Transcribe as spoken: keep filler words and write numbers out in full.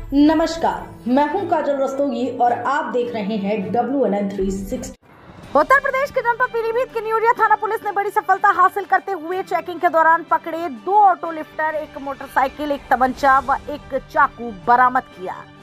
नमस्कार, मैं हूं काजल रस्तोगी और आप देख रहे हैं W N N three sixty. Uttar Pradesh के जनपद पीलीभीत की न्यूरिया थाना पुलिस ने बड़ी सफलता हासिल करते हुए चेकिंग के दौरान पकड़े दो ऑटो लिफ्टर, एक मोटरसाइकिल, एक तमंचा व एक चाकू बरामद किया।